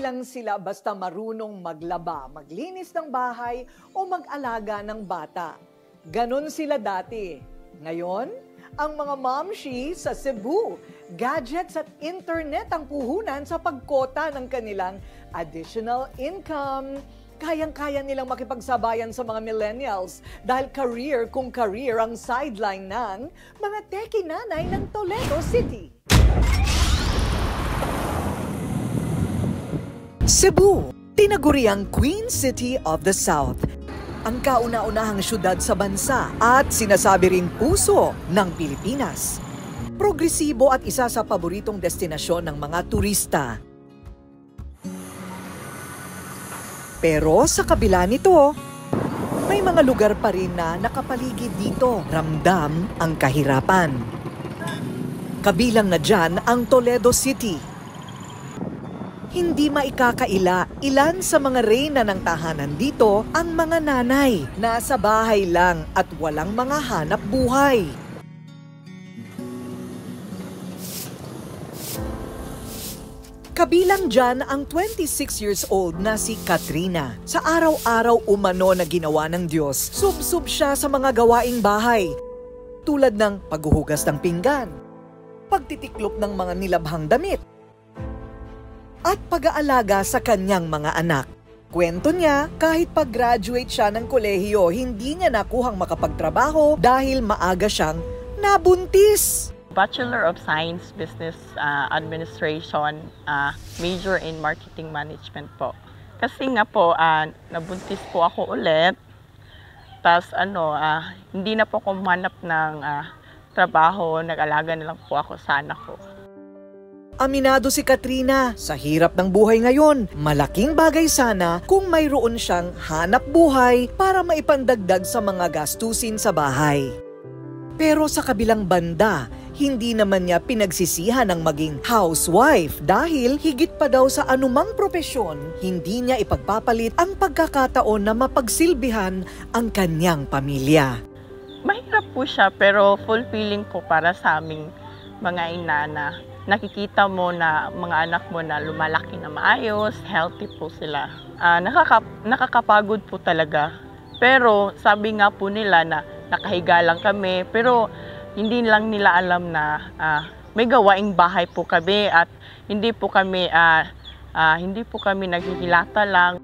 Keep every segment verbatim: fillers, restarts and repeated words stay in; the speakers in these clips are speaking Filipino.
lang sila basta marunong maglaba, maglinis ng bahay o mag-alaga ng bata. Ganon sila dati. Ngayon, ang mga momshi sa Cebu, gadgets at internet ang puhunan sa pagkota ng kanilang additional income. Kayang-kaya nilang makipagsabayan sa mga millennials dahil career kung career ang sideline ng mga techie nanay ng Toledo City. Cebu, tinaguriang Queen City of the South. Ang kauna-unahang syudad sa bansa at sinasabi ring puso ng Pilipinas. Progresibo at isa sa paboritong destinasyon ng mga turista. Pero sa kabila nito, may mga lugar pa rin na nakapaligid dito. Ramdam ang kahirapan. Kabilang na dyan ang Toledo City. Hindi maikakaila, ilan sa mga reyna ng tahanan dito ang mga nanay. Nasa bahay lang at walang mga hanap buhay. Kabilang dyan ang twenty-six years old na si Katrina. Sa araw-araw umano na ginawa ng Diyos, sub-sub siya sa mga gawaing bahay. Tulad ng paghuhugas ng pinggan, pagtitiklop ng mga nilabhang damit, at pag-aalaga sa kanyang mga anak. Kwento niya, kahit pag-graduate siya ng kolehiyo, hindi niya nakuhang makapagtrabaho dahil maaga siyang nabuntis. Bachelor of Science, Business uh, Administration, uh, major in Marketing Management po. Kasi nga po, uh, nabuntis po ako ulit. Tapos ano, uh, hindi na po ako manap ng uh, trabaho, nag-alaga na lang po ako sa anak ko. Aminado si Katrina, sa hirap ng buhay ngayon, malaking bagay sana kung mayroon siyang hanap buhay para maipandagdag sa mga gastusin sa bahay. Pero sa kabilang banda, hindi naman niya pinagsisihan ang maging housewife dahil higit pa daw sa anumang propesyon, hindi niya ipagpapalit ang pagkakataon na mapagsilbihan ang kanyang pamilya. Mahirap po siya pero fulfilling po para sa aming mga inana. Nakikita mo na mga anak mo na lumalaki na maayos, healthy po sila. Uh, nakaka nakakapagod po talaga. Pero sabi nga po nila na nakahiga lang kami, pero hindi lang nila alam na uh, may gawaing bahay po kami at hindi po kami uh, uh, hindi po kami naghihilata lang.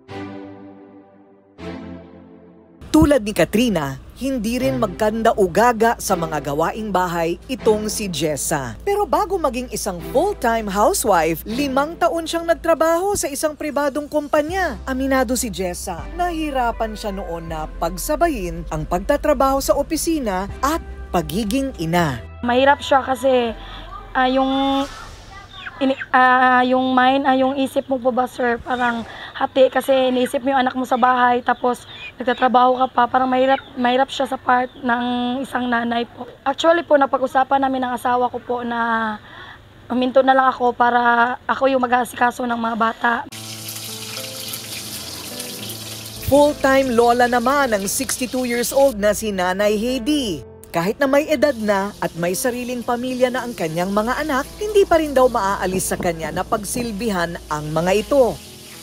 Tulad ni Katrina, hindi rin magkanda-ugaga sa mga gawaing bahay itong si Jessa. Pero bago maging isang full-time housewife, limang taon siyang nagtrabaho sa isang pribadong kumpanya. Aminado si Jessa, nahirapan siya noon na pagsabayin ang pagtatrabaho sa opisina at pagiging ina. Mahirap siya kasi uh, yung ini, uh, yung mind, uh, yung isip mo po ba sir, parang hati kasi iniisip mo yung anak mo sa bahay tapos nagtatrabaho ka pa, parang mahirap, mahirap siya sa part ng isang nanay po. Actually po, napag-usapan namin ng asawa ko po na huminto na lang ako para ako yung mag-aasikaso ng mga bata. Full-time lola naman ang sixty-two years old na si Nanay Heidi. Kahit na may edad na at may sariling pamilya na ang kanyang mga anak, hindi pa rin daw maaalis sa kanya na pagsilbihan ang mga ito.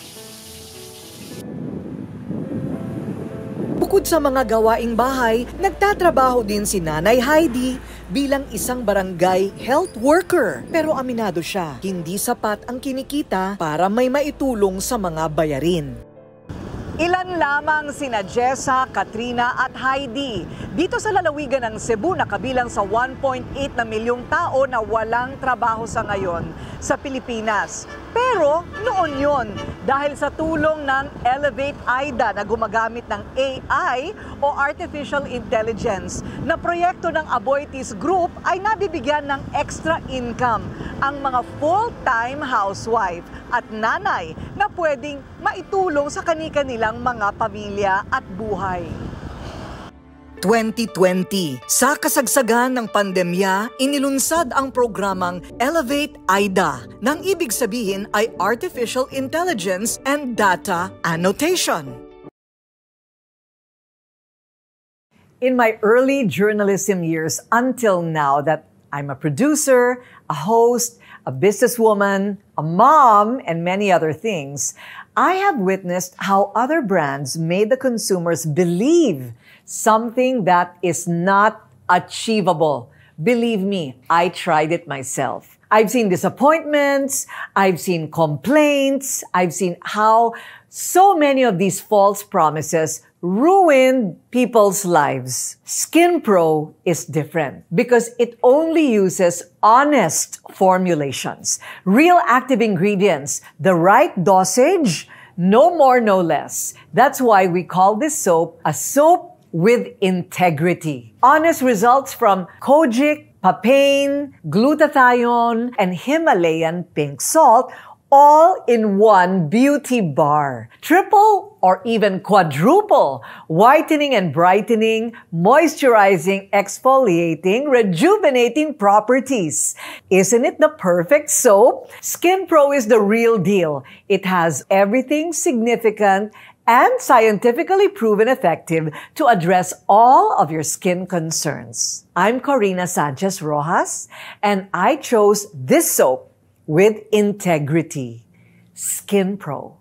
Bukod sa mga gawaing bahay, nagtatrabaho din si Nanay Heidi bilang isang barangay health worker. Pero aminado siya, hindi sapat ang kinikita para may maitulong sa mga bayarin. Ilan lamang sina Jessa, Katrina at Heidi dito sa lalawigan ng Cebu na kabilang sa one point eight na milyong tao na walang trabaho sa ngayon sa Pilipinas. Pero noon yon, dahil sa tulong ng Elevate AIDA na gumagamit ng A I o Artificial Intelligence na proyekto ng Aboitiz Group ay nabibigyan ng extra income ang mga full-time housewife at nanay na pwedeng maitulong sa kani-kanilang mga pamilya at buhay. twenty twenty, sa kasagsagan ng pandemya, inilunsad ang programang Elevate AIDA, nang ibig sabihin ay Artificial Intelligence and Data Annotation. In my early journalism years until now that I'm a producer, a host, a businesswoman, a mom, and many other things, I have witnessed how other brands made the consumers believe something that is not achievable. Believe me, I tried it myself. I've seen disappointments, I've seen complaints, I've seen how so many of these false promises ruined people's lives. SkinPro is different because it only uses honest formulations, real active ingredients, the right dosage, no more, no less. That's why we call this soap a soap with integrity. Honest results from Kojic, papain, glutathione, and Himalayan pink salt, all in one beauty bar. Triple or even quadruple whitening and brightening, moisturizing, exfoliating, rejuvenating properties. Isn't it the perfect soap? SkinPro is the real deal. It has everything significant and scientifically proven effective to address all of your skin concerns. I'm Corina Sanchez Rojas, and I chose this soap with integrity. SkinPro.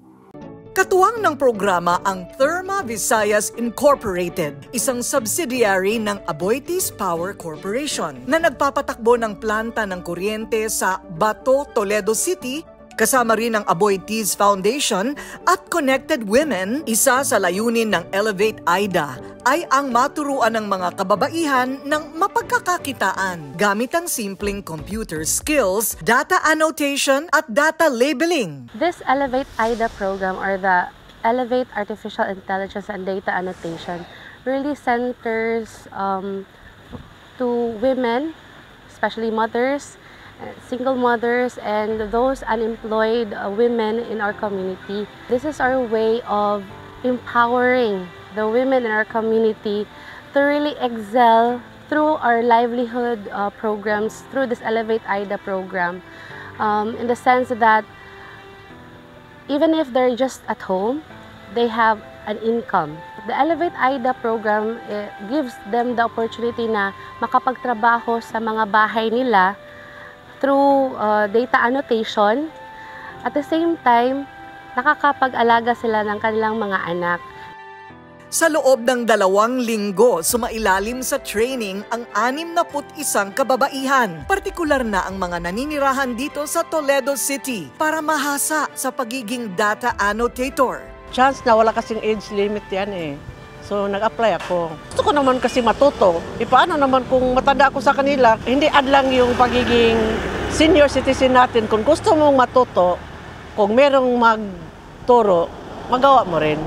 Katuwang ng programa ang Therma Visayas Incorporated, isang subsidiary ng Aboitiz Power Corporation na nagpapatakbo ng planta ng kuryente sa Bato, Toledo City. Kasama rin ang Aboitiz Foundation at Connected Women. Isa sa layunin ng Elevate AIDA ay ang maturuan ng mga kababaihan ng mapagkakakitaan gamit ang simpleng computer skills, data annotation at data labeling. This Elevate AIDA program, or the Elevate Artificial Intelligence and Data Annotation, really centers um, to women, especially mothers, single mothers, and those unemployed uh, women in our community. This is our way of empowering the women in our community to really excel through our livelihood uh, programs, through this Elevate AIDA program, um, in the sense that even if they're just at home, they have an income. The Elevate AIDA program eh, gives them the opportunity na makapagtrabaho sa mga bahay nila through uh, data annotation. At the same time, nakakapag-alaga sila ng kanilang mga anak. Sa loob ng dalawang linggo, sumailalim sa training ang anim na put isang kababaihan. Partikular na ang mga naninirahan dito sa Toledo City para mahasa sa pagiging data annotator. Chance na wala kasing age limit yan eh. So, nag-apply ako. Gusto ko naman kasi matuto. E paano naman kung matanda ako sa kanila, hindi adlang yung pagiging senior citizen natin. Kung gusto mong matuto, kung merong magturo, magawa mo rin.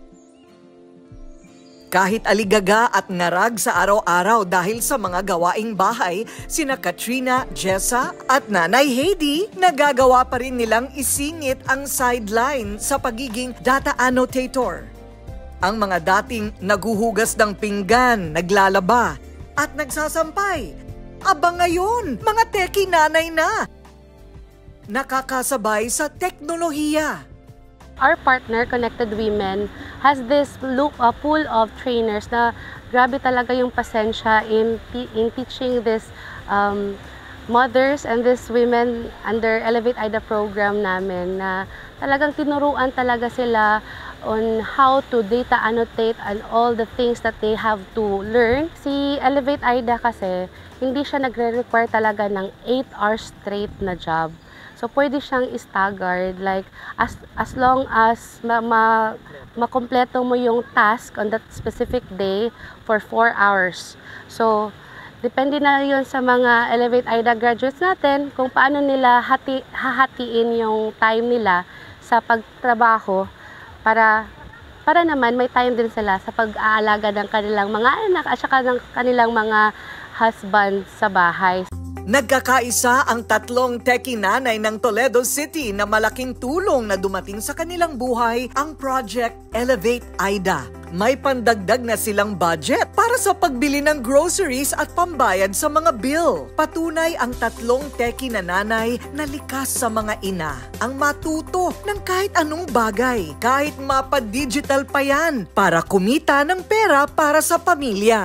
Kahit aligaga at ngarag sa araw-araw dahil sa mga gawaing bahay, sina Katrina, Jessa at Nanay Heidi, nagagawa pa rin nilang isingit ang sideline sa pagiging data annotator. Ang mga dating naguhugas ng pinggan, naglalaba, at nagsasampay. Aba ngayon, mga teki nanay na. Nakakasabay sa teknolohiya. Our partner, Connected Women, has this loop, uh, pool of trainers na grabe talaga yung pasensya in, in teaching this um, mothers and these women under Elevate AIDA program namin na talagang tinuruan talaga sila on how to data annotate and all the things that they have to learn. Si Elevate AIDA kasi, hindi siya nagre-require talaga ng eight hours straight na job. So, pwede siyang staggered, like, as, as long as ma, ma, makompleto mo yung task on that specific day for four hours. So, depende na yun sa mga Elevate AIDA graduates natin kung paano nila hati, hahatiin yung time nila sa pagtrabaho para para naman may time din sila sa pag-aalaga ng kanilang mga anak at saka ng kanilang mga husband sa bahay. Nagkakaisa ang tatlong teki nanay ng Toledo City na malaking tulong na dumating sa kanilang buhay ang Project Elevate AIDA. May pandagdag na silang budget para sa pagbili ng groceries at pambayad sa mga bill. Patunay ang tatlong teki na nanay na likas sa mga ina ang matuto ng kahit anong bagay, kahit mapa-digital pa yan, para kumita ng pera para sa pamilya.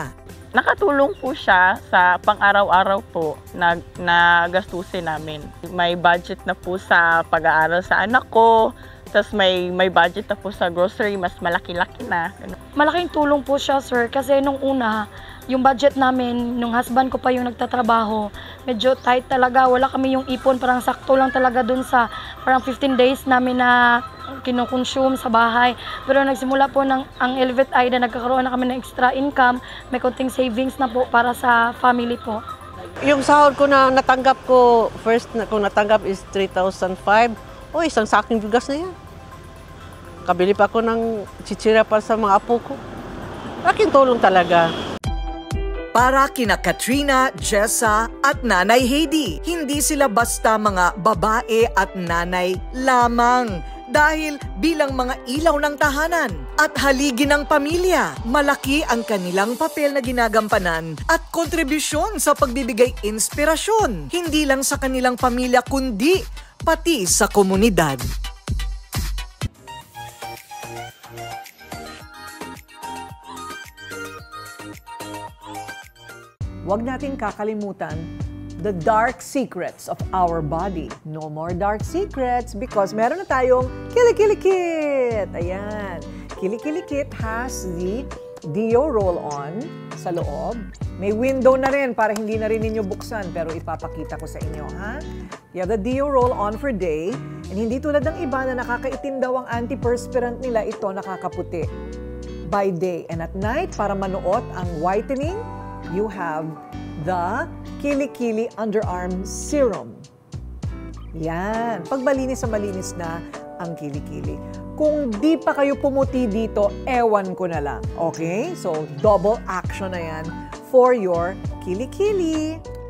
Nakatulong po siya sa pang-araw-araw po na, na gastusin namin. May budget na po sa pag-aaral sa anak ko, tapos may, may budget na po sa grocery, mas malaki-laki na. Malaking tulong po siya, sir, kasi nung una, yung budget namin, nung husband ko pa yung nagtatrabaho, medyo tight talaga. Wala kami yung ipon, parang sakto lang talaga dun sa parang fifteen days namin na kinukonsume sa bahay. Pero nagsimula po ng ang Elevate I D A, nagkakaroon na kami ng extra income, may konting savings na po para sa family po. Yung sahod ko na natanggap ko, first na kung natanggap is three thousand five. O, isang saking bigas na yan. Kabili pa ako ng chichira para sa mga apo ko. Laking tulong talaga. Para kina Katrina, Jessa at Nanay Heidi, hindi sila basta mga babae at nanay lamang. Dahil bilang mga ilaw ng tahanan at haligi ng pamilya, malaki ang kanilang papel na ginagampanan at kontribusyon sa pagbibigay inspirasyon, hindi lang sa kanilang pamilya kundi pati sa komunidad. Huwag nating kakalimutan the dark secrets of our body. No more dark secrets because meron na tayong Kili-Kili Kit. Ayan. Kili-Kili Kit has the Deo roll-on sa loob. May window na rin para hindi na rin ninyo buksan pero ipapakita ko sa inyo, ha? You have the Deo roll-on for day and hindi tulad ng iba na nakakaitim daw ang antiperspirant nila, ito nakakaputi by day. And at night, para manuot ang whitening, you have the Kili-Kili Underarm Serum. Yan. Pag malinis na malinis na ang Kili-Kili. Kung di pa kayo pumuti dito, ewan ko na lang. Okay? So, double action na yan for your Kili-Kili.